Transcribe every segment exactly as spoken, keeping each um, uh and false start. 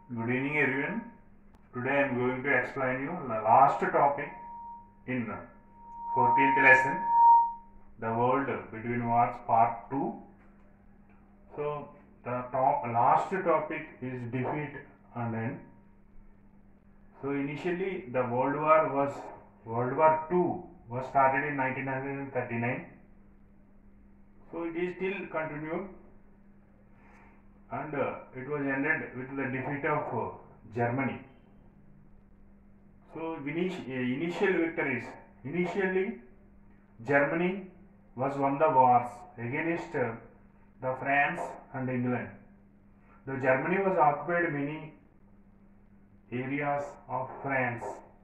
Good evening everyone. Today I am going to explain you the last topic in fourteenth lesson, the world between wars part two. So the top, last topic is defeat and end. So initially the World War was World War two was started in nineteen thirty-nine. So it is still continued and uh, it was ended with the defeat of uh, Germany. So initial victories. Initially, Germany was won the wars against uh, the France and England. The Germany was occupied many areas of France,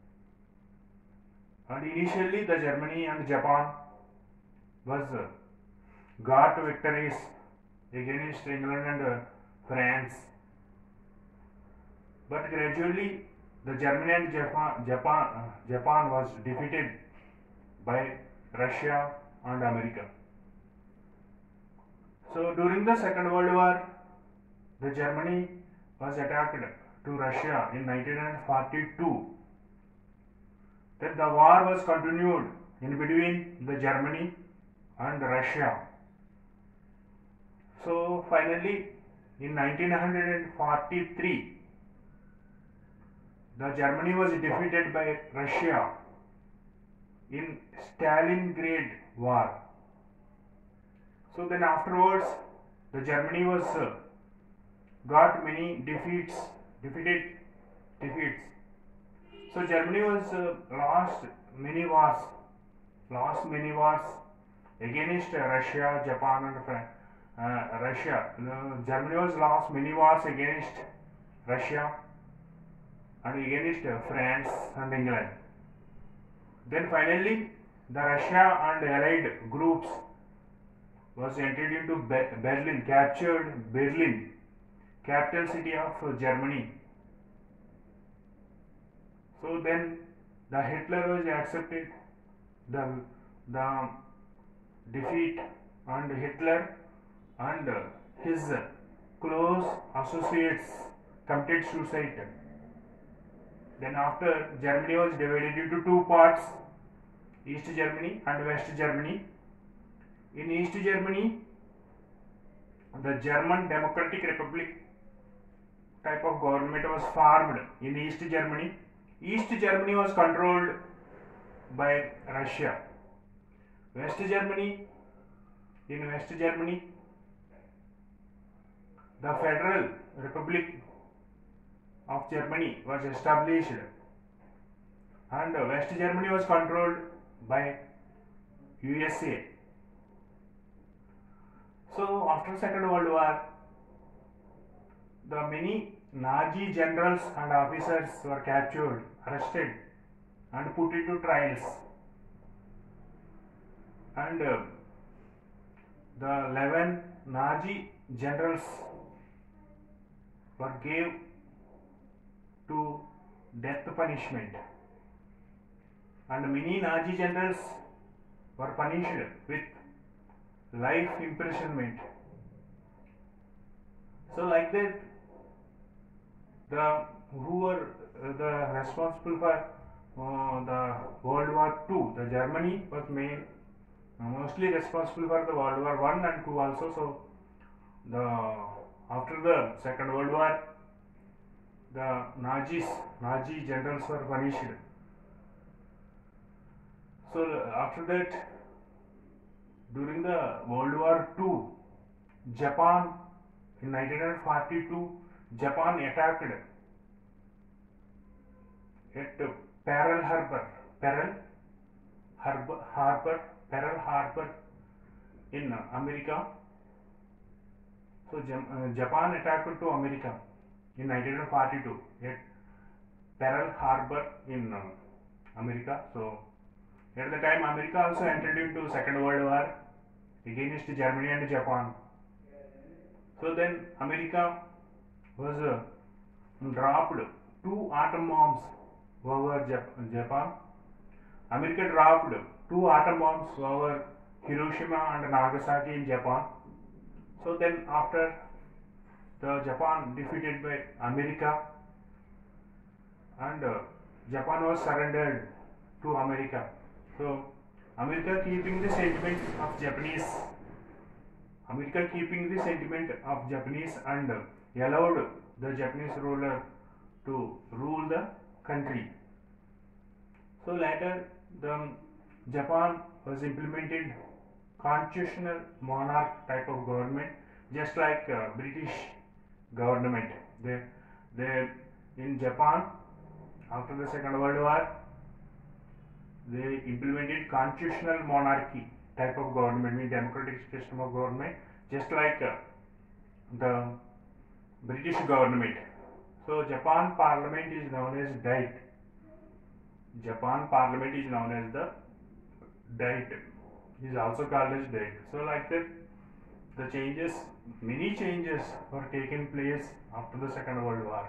and initially the Germany and Japan was uh, got victories against England and uh, France, but gradually the Germany and Japan, Japan, uh, Japan was defeated by Russia and America. So during the Second World War, the Germany was attacked to Russia in nineteen forty-two. Then the war was continued in between the Germany and Russia. So finally in nineteen forty-three, the Germany was defeated by Russia in Stalingrad War. So then afterwards, the Germany was uh, got many defeats, defeated defeats. So Germany was uh, lost many wars, lost many wars against uh, Russia, Japan, and France. Uh, Russia. Uh, Germany was lost many wars against Russia and against uh, France and England. Then finally, the Russia and allied groups was entered into Be- Berlin, captured Berlin, capital city of uh, Germany. So then the Hitler was accepted the the defeat, and Hitler and uh, his uh, close associates committed suicide. Then after, Germany was divided into two parts, East Germany and West Germany. In East Germany, the German Democratic Republic type of government was formed in East Germany. East Germany was controlled by Russia. West Germany, in West Germany, the Federal Republic of Germany was established, and West Germany was controlled by U S A. So after Second World War, the many Nazi generals and officers were captured, arrested, and put into trials, and uh, the eleven Nazi generals were gave to death punishment, and many Nazi generals were punished with life imprisonment. So like that, the who were uh, the responsible for uh, the World War Two, the Germany was main, uh, mostly responsible for the World War One and Two also. So the after the Second World War, the Nazis, Nazi generals were punished. So after that, during the World War Two, Japan in nineteen forty-two, Japan attacked at Pearl Harbor, Pearl Harbor, Harbor, Pearl Harbor in America. So Japan attacked to America in nineteen forty-two at Pearl Harbor in America. So at the time, America also entered into Second World War against Germany and Japan. So then America was uh, dropped two atom bombs over Jap- Japan. America dropped two atom bombs over Hiroshima and Nagasaki in Japan. So then after the Japan defeated by America, and uh, Japan was surrendered to America. So America keeping the sentiment of Japanese, America keeping the sentiment of Japanese and uh, allowed the Japanese ruler to rule the country. So later the Japan was implemented constitutional monarch type of government, just like uh, British government. They, they in Japan after the Second World War, they implemented constitutional monarchy type of government, mean democratic system of government, just like uh, the British government. So Japan Parliament is known as Diet. Japan Parliament is known as the Diet. Is also called as Diet. So like that, the changes, many changes were taken place after the Second World War.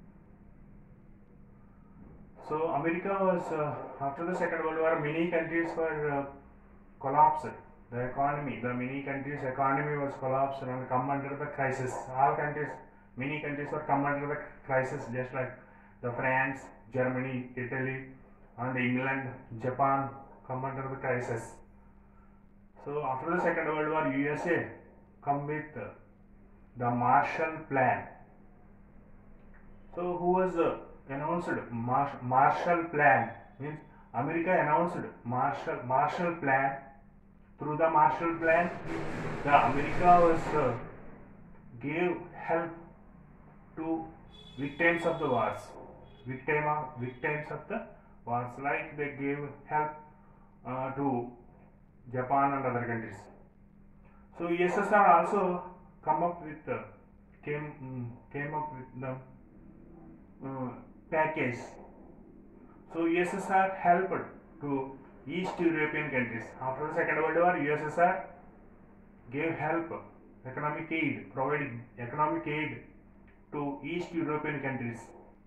So America was uh, after the Second World War, many countries were uh, collapsed. The economy, the many countries' economy was collapsed and come under the crisis. All countries, many countries were come under the crisis, just like the France, Germany, Italy, and England, Japan come under the crisis. So after the Second World War, U S A come with uh, the Marshall Plan. So who was uh, announced Mar Marshall Plan? Means America announced Marshall Marshall Plan. Through the Marshall Plan, the America was uh, gave help to victims of the wars. Victim of, victims of the wars, like they gave help uh, to Japan and other countries. So U S S R also come up with uh, came um, came up with the uh, package. So U S S R helped to East European countries. After the Second World War, U S S R gave help, economic aid, provided economic aid to East European countries.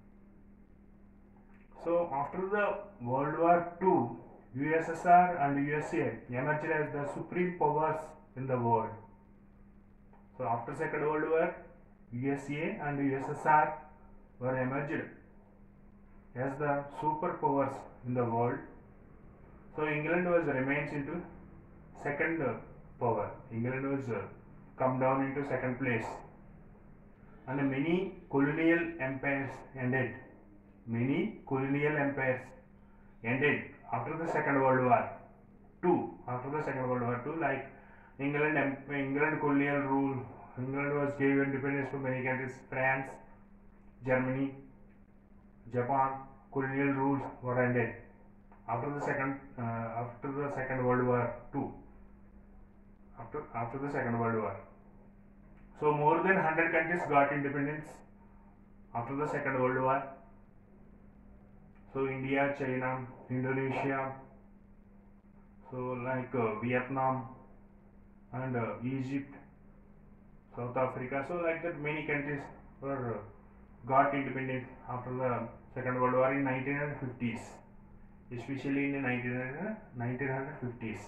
So after the World War Two, U S S R and U S A emerged as the supreme powers in the world. So after Second World War, U S A and U S S R were emerged as the superpowers in the world. So England was remains into second power. England was uh, come down into second place, and many colonial empires ended. Many colonial empires ended after the Second World War Two. After the Second World War Two, like England, England colonial rule. England was gave independence to many countries. France, Germany, Japan, colonial rules were ended after the second uh, after the Second World War Two. After after the Second World War, so more than one hundred countries got independence after the Second World War. So India, China, Indonesia, so like uh, Vietnam and uh, Egypt, South Africa. So like that, many countries were uh, got independence after the Second World War in nineteen fifties, especially in the nineteen fifties.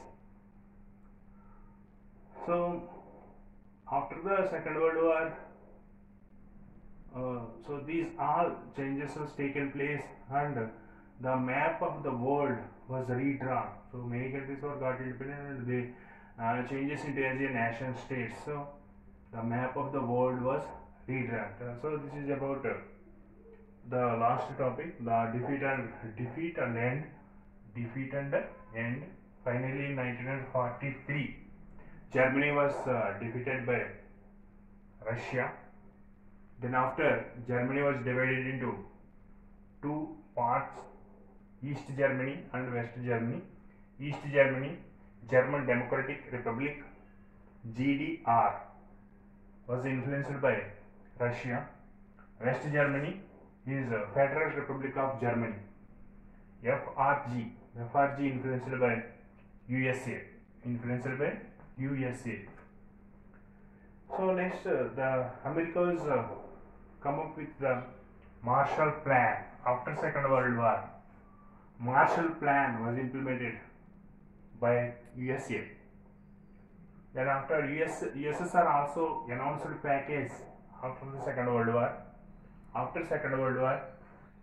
So after the Second World War, uh, so these all changes was taken place, and the map of the world was redrawn. So many countries were got independent, and they uh, changes into as a nation states. So the map of the world was redrawn. Uh, so this is about uh, the last topic, the defeat and defeat and end, defeat and end. Finally, in nineteen forty-three, Germany was uh, defeated by Russia. Then after, Germany was divided into two parts, East Germany and West Germany. East Germany, German Democratic Republic, G D R, was influenced by Russia. West Germany is a Federal Republic of Germany, F R G. F R G influenced by U S A. Influenced by U S A. So next, uh, the Americans uh, come up with the Marshall Plan after Second World War. Marshall Plan was implemented by U S A. Then after U S, U S S R also announced package after the Second World War. After Second World War,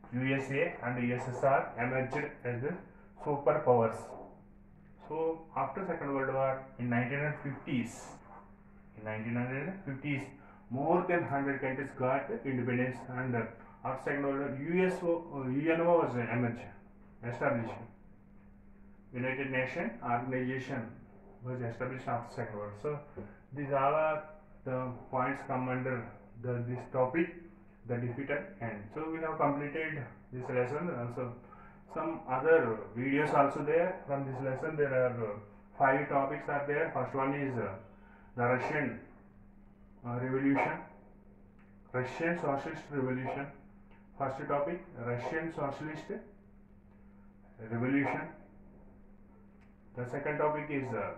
U S A and U S S R emerged as the superpowers. So after Second World War in nineteen fifties, in nineteen fifties, more than one hundred countries got independence, and after Second World War, U S O, U N O was emerged, established. United Nations Organization was established after Second World. So these all are the points come under the, this topic, the defeat and end. So we have completed this lesson. Also some other videos also there from this lesson. There are uh, five topics are there. First one is uh, the Russian uh, Revolution, Russian Socialist Revolution. First topic, Russian Socialist Revolution. The second topic is uh,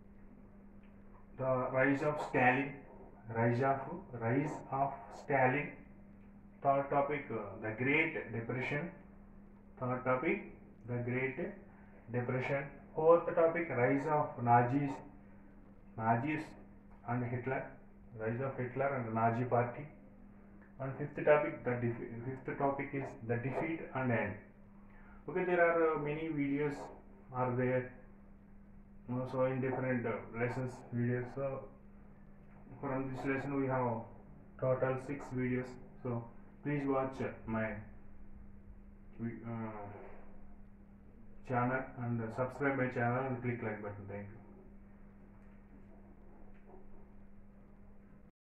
the rise of Stalin, rise of rise of Stalin. Third topic, uh, the Great Depression. Third topic, the Great Depression. Fourth topic, rise of Nazis, Nazis and Hitler, rise of Hitler and the Nazi Party. And fifth topic, the fifth topic is the defeat and end. Okay, there are uh, many videos are there. So in different uh, lessons videos. So from this lesson we have total six videos. So please watch uh, my uh, channel and uh, subscribe my channel and click like button. Thank you.